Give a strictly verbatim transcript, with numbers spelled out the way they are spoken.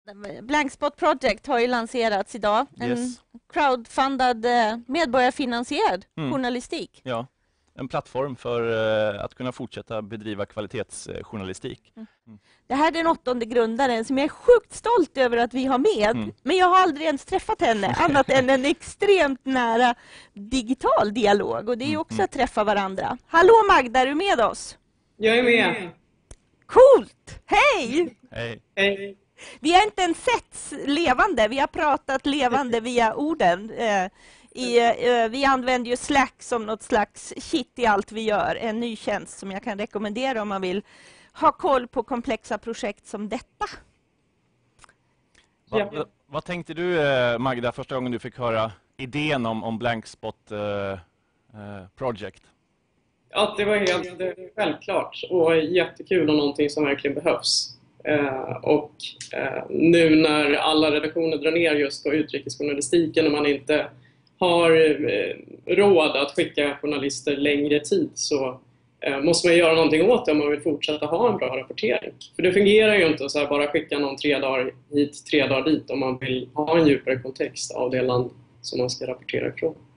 Blankspot Project har ju lanserats idag. En Yes. crowdfundad, eh, medborgarfinansierad Mm. journalistik. Ja, en plattform för eh, att kunna fortsätta bedriva kvalitetsjournalistik. Mm. Det här är den åttonde grundaren som jag är sjukt stolt över att vi har med. Mm. Men jag har aldrig ens träffat henne annat än en extremt nära digital dialog. Och det är ju också Mm. att träffa varandra. Hallå Magda, är du med oss? Jag är med. Coolt! Hej! Hej. Hej. Vi har inte ens sett levande, vi har pratat levande via orden. Eh, i, eh, vi använder ju Slack som något slags shit i allt vi gör. En ny tjänst som jag kan rekommendera om man vill ha koll på komplexa projekt som detta. Va, Ja. va, vad tänkte du, eh, Magda, första gången du fick höra idén om, om Blankspot eh, eh, Project? Ja, det var helt eh, självklart och jättekul och någonting som verkligen behövs. Eh, och eh, nu när alla redaktioner drar ner just på utrikesjournalistiken och man inte har eh, råd att skicka journalister längre tid, så eh, måste man göra någonting åt det om man vill fortsätta ha en bra rapportering. För det fungerar ju inte så här, bara skicka någon tre dagar hit, tre dagar dit om man vill ha en djupare kontext av det land som man ska rapportera ifrån.